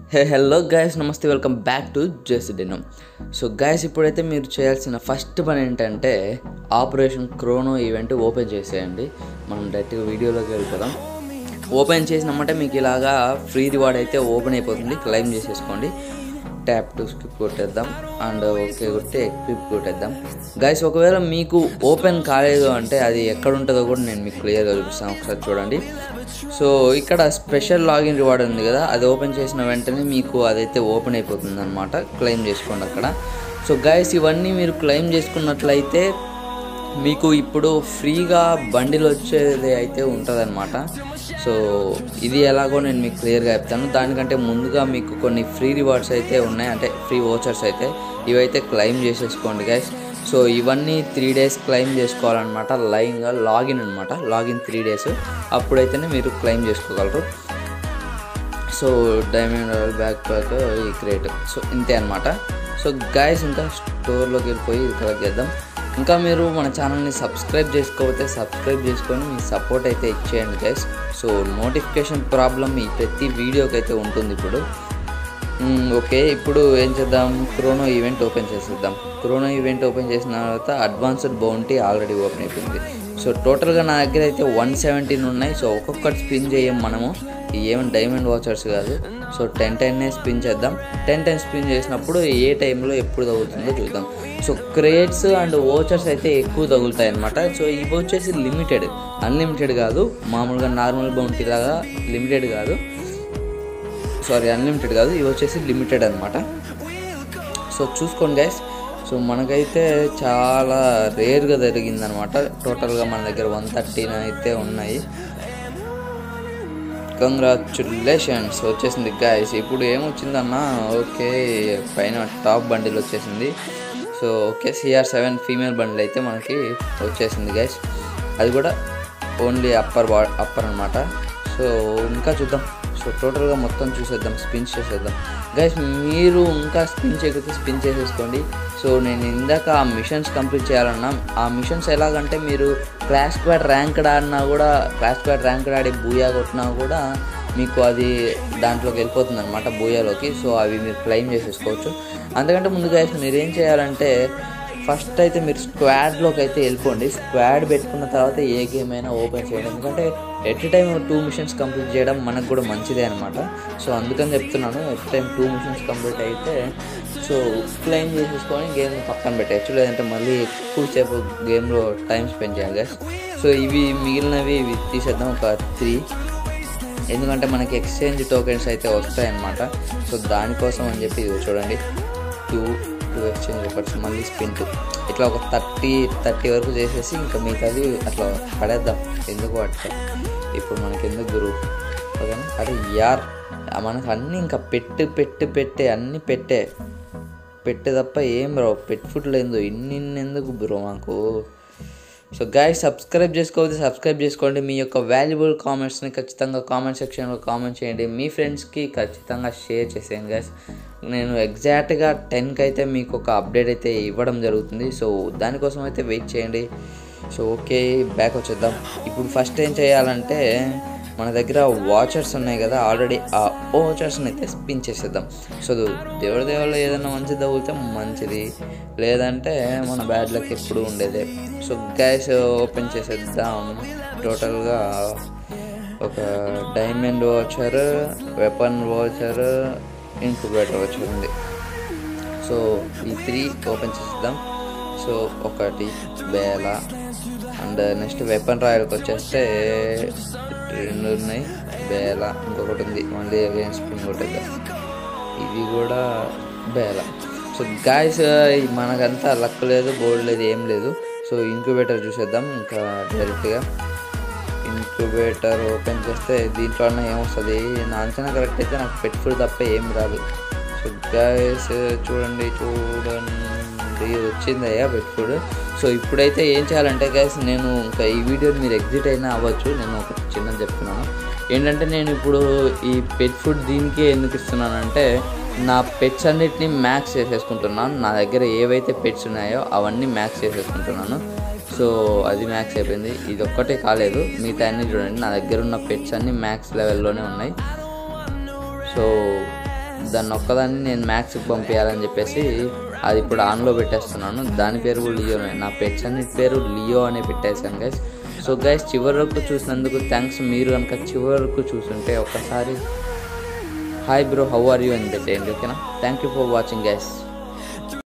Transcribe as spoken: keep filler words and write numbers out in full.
హే hello guys, నమస్తే, welcome back to జెసిడెనో. So guys, ఇప్పుడైతే మీరు చేయాల్సిన ఫస్ట్ పని ఏంటంటే ఆపరేషన్ క్రోనో ఈవెంట్ ఓపెన్ చేసేయండి. మనం డైరెక్ట్గా వీడియోలోకి వెళ్ళిపోదాం. ఓపెన్ చేసినామంటే మీకు ఇలాగా ఫ్రీ రివార్డ్ అయితే ఓపెన్ అయిపోతుంది. క్లైమ్ చేసేసుకోండి. ట్యాప్ టు స్కిప్ కొట్టేద్దాం అండ్ ఓకే కొట్టి ఎక్విప్ కొట్టేద్దాం. గైస్, ఒకవేళ మీకు ఓపెన్ కాలేదు అంటే అది ఎక్కడ ఉంటుందో కూడా నేను మీకు క్లియర్గా చూపిస్తాను. ఒకసారి చూడండి. సో ఇక్కడ స్పెషల్ లాగిన్ రివార్డ్ ఉంది కదా, అది ఓపెన్ చేసిన వెంటనే మీకు అదైతే ఓపెన్ అయిపోతుంది అనమాట. క్లెయిమ్ చేసుకోండి అక్కడ. సో గైస్, ఇవన్నీ మీరు క్లెయిమ్ చేసుకున్నట్లయితే మీకు ఇప్పుడు ఫ్రీగా బండిల్ వచ్చేది అయితే ఉంటుంది అనమాట. సో ఇది ఎలాగో నేను మీకు క్లియర్గా చెప్తాను. దానికంటే ముందుగా మీకు కొన్ని ఫ్రీ రివార్డ్స్ అయితే ఉన్నాయి, అంటే ఫ్రీ వోచర్స్ అయితే ఇవైతే క్లెయిమ్ చేసేసుకోండి గైస్. సో ఇవన్నీ త్రీ డేస్ క్లెయిమ్ చేసుకోవాలన్నమాట. లైన్గా లాగిన్ అనమాట. లాగిన్ త్రీ డేస్ అప్పుడైతేనే మీరు క్లెయిమ్ చేసుకోగలరు. సో డైమండ్ బ్యాక్ ప్యాక్ ఈ క్రియేట్. సో ఇంతే అనమాట. సో గైస్, ఇంకా స్టోర్లోకి వెళ్ళిపోయి కలెక్ట్ చేద్దాం. ఇంకా మీరు మన ఛానల్ని సబ్స్క్రైబ్ చేసుకోకపోతే సబ్స్క్రైబ్ చేసుకొని మీ సపోర్ట్ అయితే ఇచ్చేయండి గైస్. సో నోటిఫికేషన్ ప్రాబ్లం ఈ ప్రతి వీడియోకి అయితే ఉంటుంది ఇప్పుడు. ఓకే, ఇప్పుడు ఏం చేద్దాం, క్రోనో ఈవెంట్ ఓపెన్ చేసేద్దాం. క్రోనో ఈవెంట్ ఓపెన్ చేసిన తర్వాత అడ్వాన్స్డ్ బౌంటీ ఆల్రెడీ ఓపెన్ అయిపోయింది. సో టోటల్గా నా దగ్గర అయితే వన్ సెవెంటీన్ ఉన్నాయి. సో ఒక్కొక్కటి స్పిన్ చేయం మనము, ఏమైనా డైమండ్ వాచర్స్ కాదు. సో టెన్ టెన్నే స్పిన్ చేద్దాం. టెన్ టెన్ స్పిన్ చేసినప్పుడు ఏ టైంలో ఎప్పుడు తగులుతుందో చూద్దాం. సో క్రేట్స్ అండ్ ఓచర్స్ అయితే ఎక్కువ తగులుతాయి అన్నమాట. సో ఇవి వచ్చేసి లిమిటెడ్, అన్లిమిటెడ్ కాదు. మామూలుగా నార్మల్ బౌంటీ లాగా లిమిటెడ్ కాదు, సారీ అన్లిమిటెడ్ కాదు, ఇవి వచ్చేసి లిమిటెడ్ అనమాట. సో చూసుకోండి గైస్. సో మనకైతే చాలా రేర్గా జరిగిందనమాట. టోటల్గా మన దగ్గర వన్ థర్టీన్ అయితే ఉన్నాయి. కంగ్రాచులేషన్స్ వచ్చేసింది గైస్. ఇప్పుడు ఏమొచ్చిందన్నా, ఓకే పైన టాప్ బండిల్ వచ్చేసింది. So okay, CR seven female bundle అయితే మనకి వచ్చేసింది గైస్. అది కూడా ఓన్లీ అప్పర్ బా అప్పర్ అనమాట. సో ఇంకా చూద్దాం. సో టోటల్గా మొత్తం చూసేద్దాం, స్పిన్ చేసేద్దాం గైస్. మీరు ఇంకా స్పిన్ చేయకపోతే స్పిన్ చేసేసుకోండి. సో నేను ఇందాక ఆ మిషన్స్ కంప్లీట్ చేయాలన్నా, ఆ మిషన్స్ ఎలాగంటే మీరు క్లాష్ స్క్వాడ్ ర్యాంక్డ్ ఆడినా కూడా, క్లాష్ స్క్వాడ్ ర్యాంక్డ్ ఆడి బూయా కొట్టినా కూడా మీకు అది దాంట్లోకి వెళ్ళిపోతుంది అనమాట, బూయాలోకి. సో అవి మీరు క్లెయిమ్ చేసేసుకోవచ్చు. అంతకంటే ముందు గైస్ మీరు ఏం చేయాలంటే ఫస్ట్ అయితే మీరు స్క్వాడ్లోకి అయితే వెళ్ళిపోండి. స్క్వాడ్ పెట్టుకున్న తర్వాత ఏ గేమ్ అయినా ఓపెన్ చేయండి. ఎందుకంటే at time two missions complete చేయడం మనకు కూడా మంచిదే అనమాట. సో అందుకని చెప్తున్నాను, at time two missions complete అయితే సో క్లెయిమ్ చేసేసుకొని గేమ్ పక్కన పెట్టచ్చు. లేదంటే మళ్ళీ ఎక్కువసేపు గేమ్లో టైం స్పెండ్ చేయాలి గైస్. సో ఇవి మిగిలినవి ఇవి తీసేద్దాం, ఒక త్రీ. ఎందుకంటే మనకి ఎక్స్చేంజ్ టోకెన్స్ అయితే వస్తాయన్నమాట. సో దానికోసం అని చెప్పి ఇది చూడండి, టూ టూ ఎక్స్చేంజ్ రికార్డ్స్, మళ్ళీ స్పిన్ టూ, ఇట్లా ఒక థర్టీ థర్టీ వరకు చేసేసి ఇంకా మిగతాది అట్లా పడేద్దాం. ఎందుకు అట్లా ఇప్పుడు మనకి ఎందుకు గురువు, ఓకేనా? అదే యార్ మనకు అన్నీ ఇంకా పెట్టు పెట్టు పెట్టే అన్నీ పెట్టే పెట్టే తప్ప ఏం రావు. పెట్ ఫుడ్ లేదు, ఇన్ని ఎందుకు బ్రో మాకు. సో గైస్, సబ్స్క్రైబ్ చేసుకోవద్దు, సబ్స్క్రైబ్ చేసుకోండి. మీ యొక్క వాల్యుబుల్ కామెంట్స్ని ఖచ్చితంగా కామెంట్ సెక్షన్లో కామెంట్ చేయండి. మీ ఫ్రెండ్స్కి ఖచ్చితంగా షేర్ చేసేయండి గైస్. నేను ఎగ్జాక్ట్గా టెన్కి అయితే మీకు ఒక అప్డేట్ అయితే ఇవ్వడం జరుగుతుంది. సో దానికోసం అయితే వెయిట్ చేయండి. సో ఓకే, బ్యాక్ వచ్చేద్దాం. ఇప్పుడు ఫస్ట్ ఏం చేయాలంటే మన దగ్గర వాచర్స్ ఉన్నాయి కదా ఆల్రెడీ, ఆ వాచర్స్ని అయితే స్పిన్ చేసేద్దాం. సో దేవుడి దేవుళ్ళు ఏదైనా మంచిది తగిలితే మంచిది, లేదంటే మన బ్యాడ్ లక్ ఎప్పుడు ఉండేదే. సో గైస్ ఓపెన్ చేసేద్దాం. టోటల్గా ఒక diamond voucher, weapon voucher, incubator voucher ఉంది. సో ఈ త్రీ ఓపెన్ చేసేద్దాం. సో ఒకటి బేల అండ్ నెక్స్ట్ వెపన్ రాయల్కి వచ్చేస్తే రెండు ఉన్నాయి, బేల ఇంకొకటి ఉంది, మళ్ళీ అగైన్ స్పిన్ కొట్టేద్దాం. ఇది కూడా బేల. సో గాయస్, మనకంతా లక్ లేదు, గోల్డ్ లేదు, ఏం లేదు. సో ఇంక్యుబేటర్ చూసేద్దాం. ఇంకా డైరెక్ట్గా ఇంక్యుబేటర్ ఓపెన్ చేస్తే దీంట్లోనే ఏమొస్తుంది, నా అంచనా కరెక్ట్ అయితే నాకు పెట్ ఫుడ్ తప్ప ఏం రాదు. సో గాయస్ చూడండి చూడండి వచ్చిందయ్యా పెట్ ఫుడ్. సో ఇప్పుడైతే ఏం చేయాలంటే గైస్, నేను ఇంకా ఈ వీడియోని మీరు ఎగ్జిట్ అయినా అవ్వచ్చు, నేను ఒక చిన్నది చెప్తున్నాను ఏంటంటే, నేను ఇప్పుడు ఈ పెట్ ఫుడ్ దీనికే ఎందుకు ఇస్తున్నానంటే, నా పెట్స్ అన్నిటిని మ్యాక్స్ చేసేసుకుంటున్నాను. నా దగ్గర ఏవైతే పెట్స్ ఉన్నాయో అవన్నీ మ్యాక్స్ చేసేసుకుంటున్నాను. సో అది మ్యాక్స్ అయిపోయింది. ఇది ఒక్కటే కాలేదు, మిగతా అన్నీ చూడండి నా దగ్గర ఉన్న పెట్స్ అన్నీ మ్యాక్స్ లెవెల్లోనే ఉన్నాయి. సో దాన్ని ఒక్కదాన్ని నేను మ్యాక్స్కి పంపించాలని చెప్పేసి అది ఇప్పుడు ఆన్లో పెట్టేస్తున్నాను. దాని పేరు కూడా లియోనే. నా పెట్స్ అన్నిటి పేరు లియో అనే పెట్టేశాను గైస్. సో గైస్ చివరి వరకు చూసినందుకు థ్యాంక్స్. మీరు కనుక చివరి వరకు చూసుంటే ఒక్కసారి hi bro how are you అని పెట్టేయండి, ఓకేనా? Thank you for watching guys.